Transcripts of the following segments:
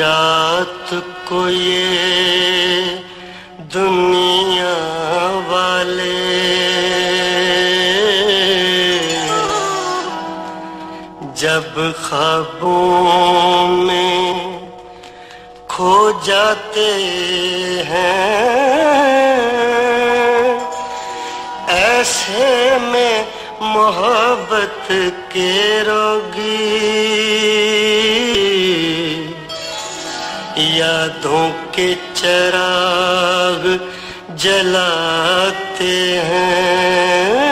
रात को ये दुनिया वाले जब ख्वाबों में खो जाते हैं, ऐसे में मोहब्बत के रोगी यादों के चिराग जलाते हैं।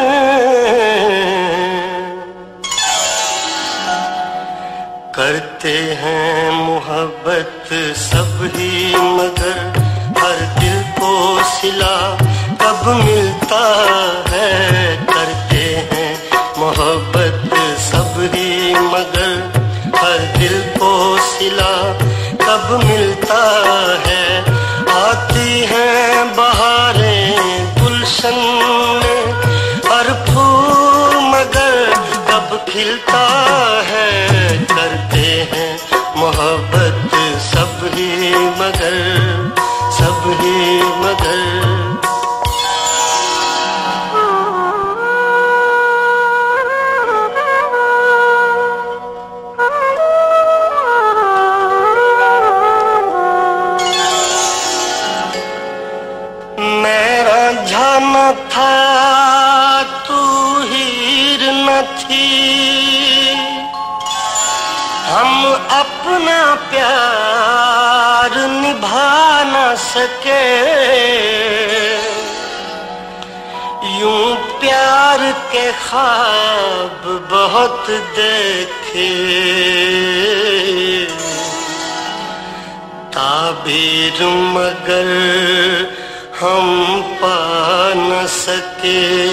करते हैं मोहब्बत सब ही मगर हर दिल को सिला कब मिलता है। करते हैं मोहब्बत सब ही मगर हर दिल को सिला कब मिलता है। आती हैं बहारें गुलशन में हर फूल मगर कब खिलता है। करते हैं मोहब्बत सब ही मगर सब ही मगर मेरा जाना था तू हीर न थी, हम अपना प्यार निभा न सके। यूं प्यार के ख्वाब बहुत देखे, ताबीर मगर हम पा न सके।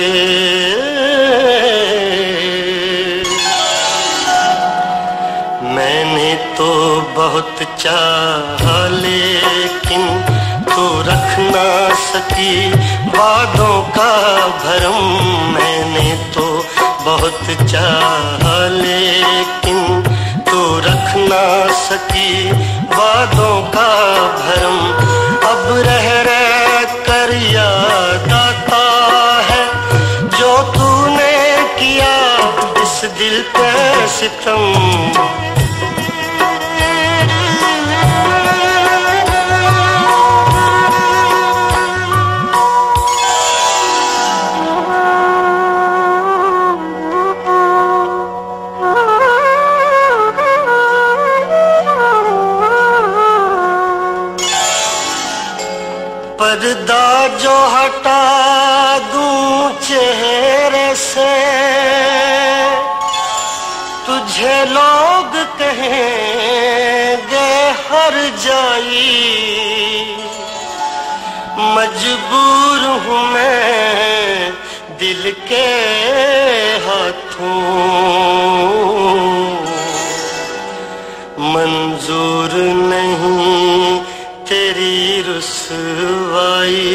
मैंने तो बहुत चाहा लेकिन तू रख ना सकी वादों का भरम। मैंने तो बहुत चाहा लेकिन तू रख ना सकी वादों का भरम। अब रह कर याद आता है जो तूने किया इस दिल पे सितम। पर्दा जो हटा दूं चेहरे से तुझे लोग कहेंगे हर जाई। मजबूर हूँ मैं दिल के हाथों, मंजूर नहीं तेरी रुसवाई।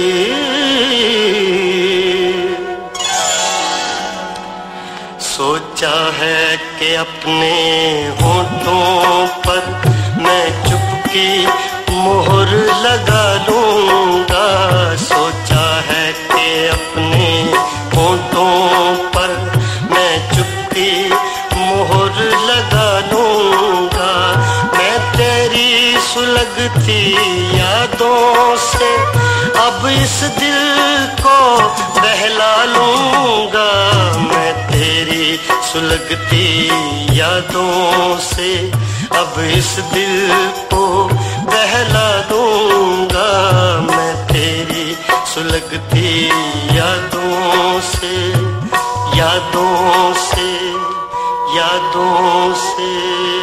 सोचा है कि अपने होठों पर मैं चुपकी मोहर लगा लूंगा। सोचा है कि अपने होठों पर मैं चुपकी मोहर लगा लूंगा। मैं तेरी सुलगती यादों से अब इस दिल को बहला लूंगा। मैं तेरी सुलगती यादों से अब इस दिल को बहला दूंगा। मैं तेरी सुलगती यादों से यादों से यादों से